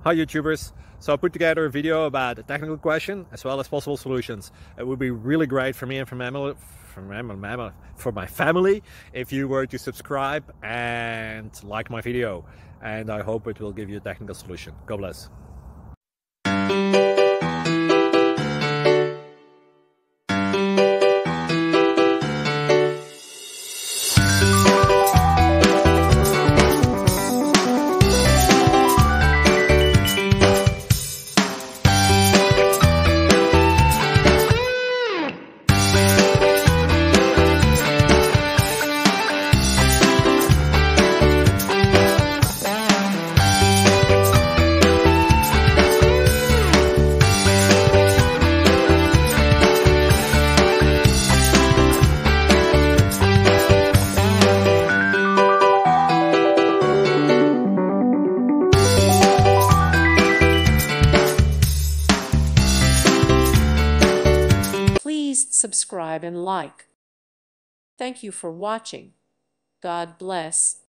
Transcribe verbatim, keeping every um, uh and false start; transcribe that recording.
Hi YouTubers! So I put together a video about a technical question as well as possible solutions. It would be really great for me and for my family, for my, for my family if you were to subscribe and like my video, and I hope it will give you a technical solution. God bless. Please subscribe and like. Thank you for watching. God bless.